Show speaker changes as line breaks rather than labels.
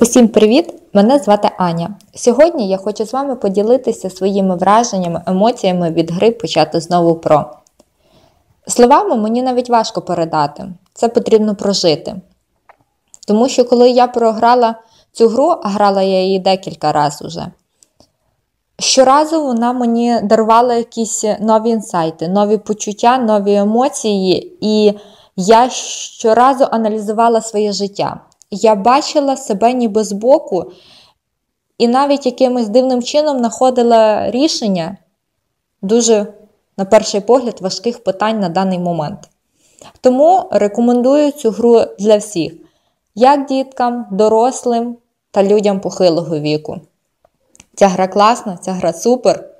Усім привіт! Мене звати Аня. Сьогодні я хочу з вами поділитися своїми враженнями, емоціями від гри «Почати знову Про». Словами мені навіть важко передати, це потрібно прожити. Тому що коли я програла цю гру, а грала я її декілька разів уже, щоразу вона мені дарувала якісь нові інсайти, нові почуття, нові емоції, і я щоразу аналізувала своє життя. Я бачила себе ніби збоку і навіть якимось дивним чином знаходила рішення дуже, на перший погляд, важких питань на даний момент. Тому рекомендую цю гру для всіх, як діткам, дорослим та людям похилого віку. Ця гра класна, ця гра супер.